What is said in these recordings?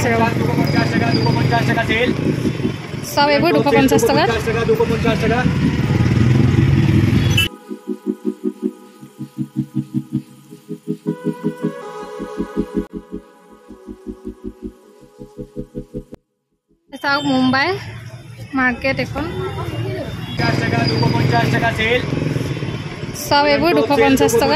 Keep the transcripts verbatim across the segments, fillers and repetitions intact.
আছে সব এইবোৰ দুশ পঞ্চাছ টকা চাওক মুম্বাই মাৰ্কেট এখন সব এইবোৰ দুশ পঞ্চাছ টকা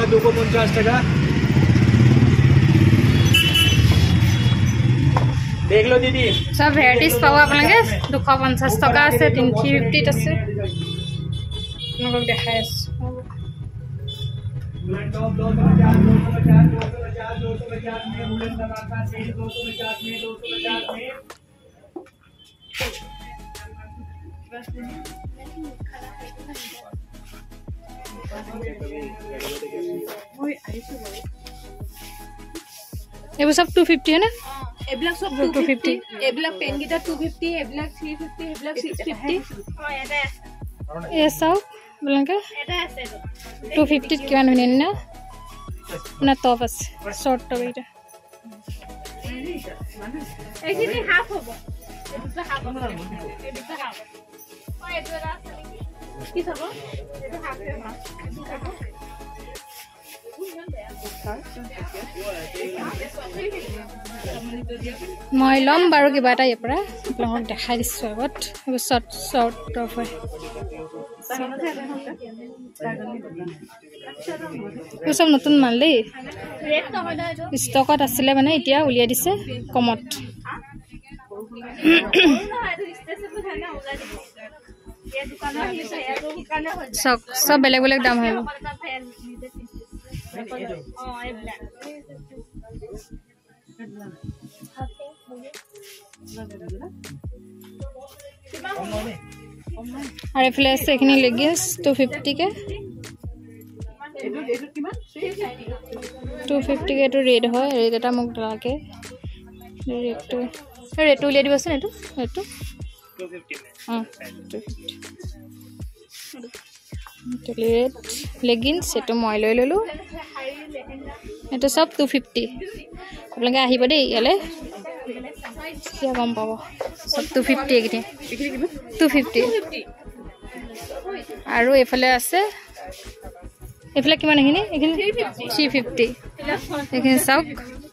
देख लो दीदी सब भेराइटिज पाव आपलोगे दुश पचास टका আছে तीन सौ पचास আছে আপোনাক দেখাই আছো ये वो सब टू फिफ्टी है ना एब्लक सब टू फिफ्टी एब्लक पेन गिटा टू फिफ्टी एब्लक थ्री फिफ्टी एब्लक सिक्स फिफ्टी हां এটা আছে ये सब বলকে এটা আছে टू फिफ्टी কিমান হইনে না না টপ আছে শর্ট টপ এটা এইখিনি হাফ হবে এটা হাফ হবে এটা হাফ হয় এটা আছে কি সব এটা হাফ হাফ মই লম বাৰু কিবা এটা ইয়াৰ পৰা আপোনাক দেখাই দিছো আগত শৰ্ট শৰ্ট টপ হয় এই সব নতুন মাল দেই ৰেট নহয় না এইটো ষ্টকত আছিল মানে এতিয়া উলিয়াই দিছে কমত সব সব বেলেগ বেলেগ দাম হয় और एफले আছে এখানে লেগিংস टू फिफ्टी के टू फिफ्टी के तो रेड হয় রেড এটা মোক লাগে রেড রেড উলিয়াই দিবছন এটো এটো टू फिफ्टी में हां टू फिफ्टी तो রেড লেগিংস এটো মই লৈ ললো এটো সব टू फिफ्टी আপোনালোকে আহিব দেই ইয়ালে কিয়া কম পাব সব टू फिफ्टी এগিনি टू फिफ्टी আৰু এফালে আছে এফালে কিমান এগিনি এগিনি थ्री फिफ्टी এগিনি সব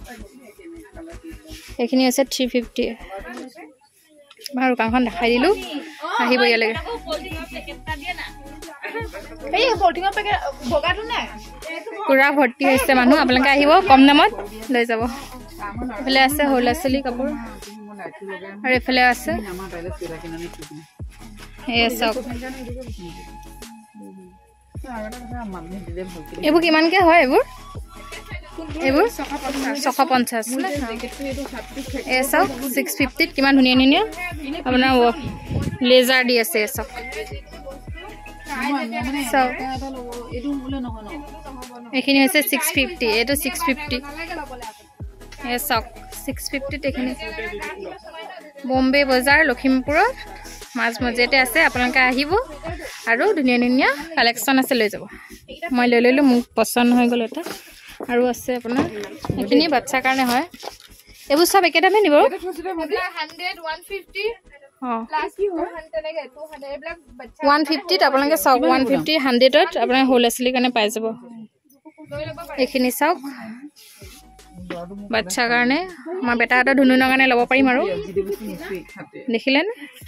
এখিনি আছে थ्री फिफ्टी মাৰ কাখন দেখাই দিলু আহিব ইয়ালে এই ফৰ্টিঙৰ পেকেট বগাটো নাই পুৰা ভৰ্তি হৈছে মানুহ আপোনালোকে আহিব কম দামত লৈ যাব এফালে আছে হোলাসলি কাপোৰ আৰু এফালে আছে এই সব এইবোৰ কিমানকে হয় এইবোৰ এইবোৰ ছশ পঞ্চাছ না এই সব सिक्स फिफ्टी কিমান ধুনিয়া ধুনিয়া আপোনাৰ লেজাৰ দি আছে এই সব সব এখিনি হৈছে सिक्स फिफ्टी এটো सिक्स फिफ्टी এই সব सिक्स फिफ्टी এখিনি বম্বে বজাৰ লখিমপুৰৰ মাজ মজেতে আছে আপোনালোকে আহিব আৰু ধুনিয়া ধুনিয়া কালেকচন আছে লৈ যাব মই লৈ লইলো মোক পছন্দ হৈ গল এটা আৰু আছে আপোনাৰ এখিনি বাচ্চা কাৰণে হয় এবোৰ সব একে দামে নিব हंड्रेड वन फिफ्टी हां प्लस की हो তেনেকে टू हंड्रेड এবিলাক বাচ্চা वन फिफ्टी আপোনালোকে সব वन फिफ्टी हंड्रेड ত আপোনাৰ হোলসেলি কাৰণে পাই যাব এখিনি সব বাচ্চা কাৰণে আমাৰ বেটা এটা ধুনুনৰ কাৰণে লব পাৰিম আৰু দেখিলেন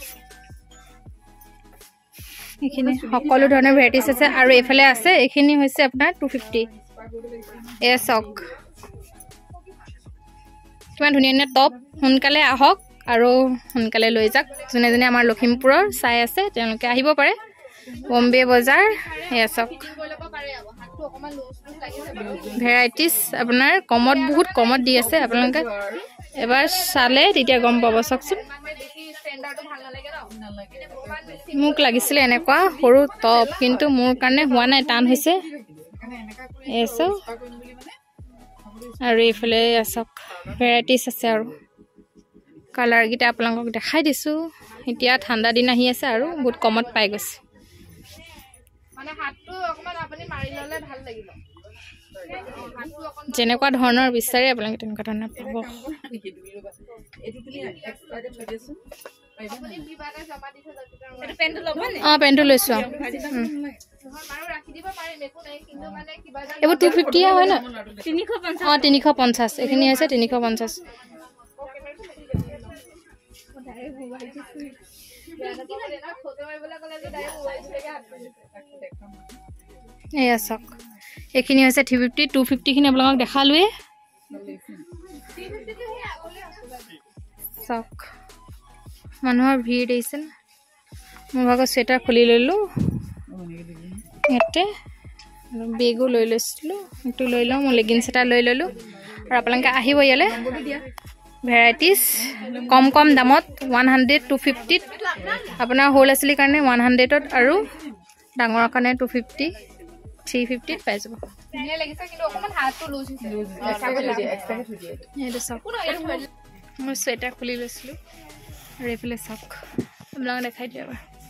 এখিনি সকলো ধৰণৰ ভেৰাইটিজ আছে আৰু এফালে আছে এখিনি হৈছে আপোনাৰ टू फिफ्टी এ সক কিমান ধুনিয়া ধুনিয়া টপ সোনকালে আহক আৰু সোনকালে লৈ যাক জনে জনে আমাৰ লখিমপুৰৰ চাই আছে তেওঁলোকে আহিব পাৰে বম্বে বজাৰ এ সক ভেৰাইটিজ আপোনাৰ কমত বহুত কমত দি আছে আপোনালোকে এবাৰ চালে তেতিয়া গম পাব সকচোন মোক লাগিছিল এনেকুৱা সৰু টপ কিন্তু মোৰ কাৰণে হোৱা নাই টান হৈছে এসো আৰু এফালে আসক ভেৰাইটিজ আছে আৰু কালাৰ গিটা আপোনালোকক দেখাই দিছো এতিয়া ঠাণ্ডা দিন আহি আছে আৰু বহুত কমত পাই গৈছে মানে হাতটো অকমান আপুনি মাৰি ললে ভাল লাগিব যেনেকুৱা ধৰণৰ বিচাৰে আপোনালোকে তেনেকুৱা ধৰণৰ পাব অঁ পেণ্টটো লৈছোঁ এইবোৰ টু ফিফটি হয় ন অঁ তিনিশ পঞ্চাছ এইখিনি হৈছে তিনিশ পঞ্চাছ এয়া চাওক এইখিনি হৈছে থ্ৰী ফিফটি টু ফিফটিখিনি আপোনালোকক দেখালোৱে চাওক মানুহৰ ভিৰ দেখিছে মোৰ ভাগৰ চুৱেটাৰ খুলি ল'লোঁ ইয়াতে আৰু বেগো লৈ লৈছিলোঁ সেইটো লৈ লওঁ মই লেগিনছ এটা লৈ ল'লোঁ আৰু আপোনালোকে আহিব ইয়ালৈ ভেৰাইটিজ কম কম দামত ওৱান হাণ্ড্ৰেড টু ফিফটিত আপোনাৰ সৰু ল'ৰা ছোৱালীৰ কাৰণে ওৱান হাণ্ড্ৰেডত আৰু ডাঙৰৰ কাৰণে টু ফিফটি থ্ৰী ফিফটিত পাই যাব মই চুৱেটাৰ খুলি লৈছিলোঁ আৰু এইফালে চাওক আপোনালোকে দেখাই দিয়া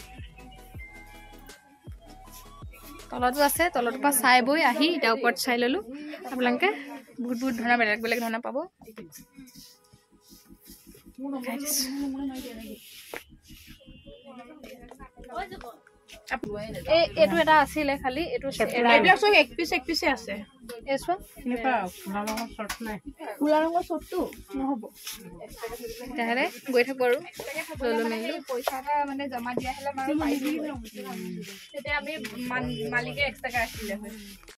তলতো আছে তলটোৰ পৰা চাই বৈ আহি এতিয়া ওপৰত চাই ল'লোঁ আপোনালোকে বহুত বহুত ধৰণৰ বেলেগ বেলেগ ধৰণৰ পাব এইটো এটা আছিলে খালি এইটো এক পিচ এক পিচে আছে তেতিয়াহ'লে গৈ থাকোঁ আৰু ল'লোঁ মেলিলোঁ পইচা এটা মানে জমা দিয়া হ'লে তেতিয়া আমি মালিকে এক্সট্ৰাকে ৰাখিলে হয়